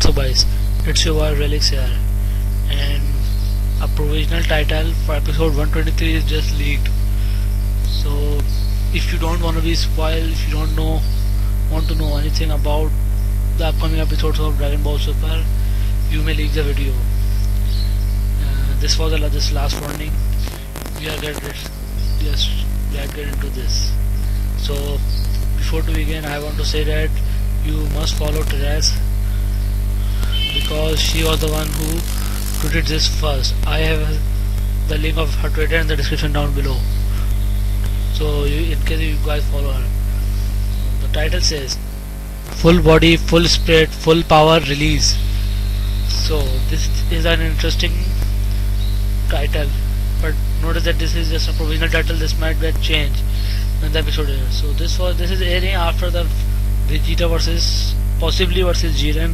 So guys, it's your boy Relix here, and a provisional title for episode 123 is just leaked. So if you don't want to be spoiled, if you don't want to know anything about the upcoming episodes of Dragon Ball Super, you may leak the video. This was this last warning. We are let's get into this. So before to begin, I want to say that you must follow Therese, because she was the one who tweeted this first. I have the link of her Twitter in the description down below, so in case you guys follow her. The title says full body, full spirit, full power release. So this is an interesting title, but notice that this is just a provisional title. This might get changed when the episode airs. So this is airing after the Vegeta possibly versus Jiren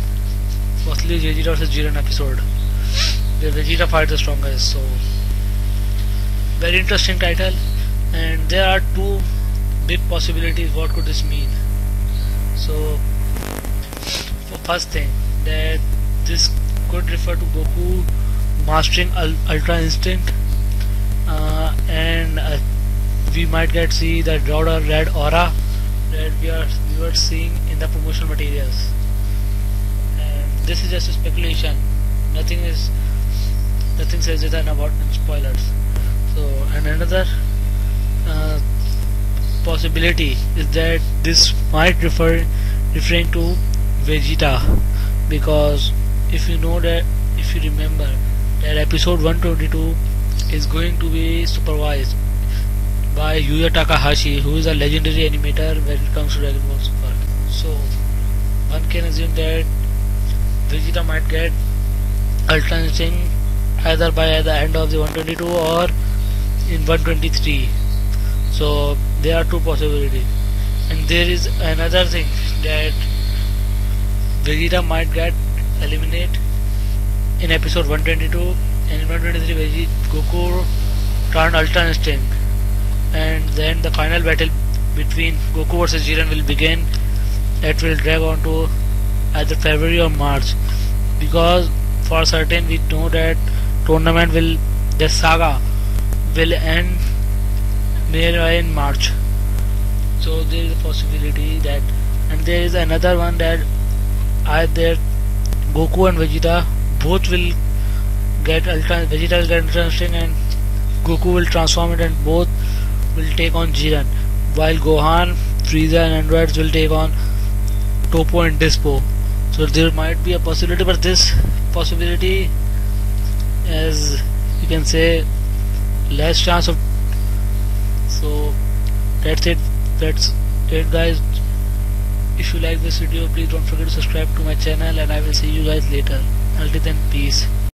episode, where Vegeta fights the strongest. So very interesting title, and there are two big possibilities. What could this mean? So for first thing, that this could refer to Goku mastering Ultra Instinct, and we might see the red aura that we were seeing in the promotional materials. And this is just a speculation. Nothing says it about in spoilers. So, and another possibility is that this might referring to Vegeta, because if you remember that episode 122 is going to be supervised by Yuya Takahashi, who is a legendary animator when it comes to Dragon Ball Super. So one can assume that Vegeta might get Ultra Instinct either by the end of the 122 or in 123. So there are two possibilities. And there is another thing, that Vegeta might get eliminated in episode 122, and in 123 Goku turned Ultra Instinct, and then the final battle between Goku versus Jiren will begin. That will drag on to either February or March, because for certain we know that the saga will end nearby in March. So there is a possibility that, and there is another one, that either Goku and Vegeta both will get Vegeta will get Ultra Instinct and Goku will transform it, and both will take on Jiren, while Gohan, Frieza and androids will take on Toppo and Dispo. So there might be a possibility, but this possibility is, you can say, less chance of. So that's it guys. If you like this video, please don't forget to subscribe to my channel, and I will see you guys later. Until then, peace.